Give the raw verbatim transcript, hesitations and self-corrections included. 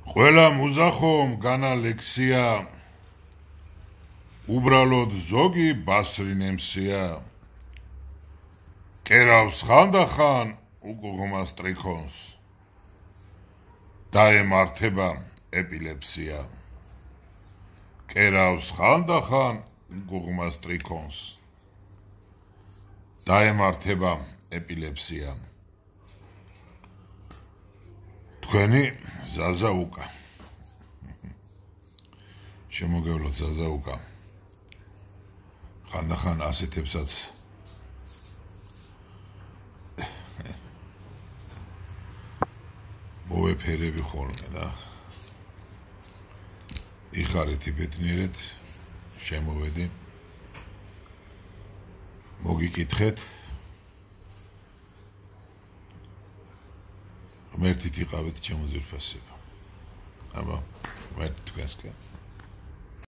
ყველა მუზახომ განა ლექსია უბრალოდ ზოგი ბასრი ნემსია კერავს ხანდახან უკუღმას ტრიქონს დაემართება ეპილეფსია კერავს ხანდახან უკუღმას ტრიქონს დაემართება ეპილეფსია თქვენი ზაზაუკა შემოგევლოთ ზაზაუკა ხანდახან ასეთებსაც მოეფერები ხოლმე და იხარეთ იბედნიერეთ შემოვედი მოგიკითხეთ ღმერთით იყავით ჩემო ძვირფასება აბა ღმერთი თქვენსკენ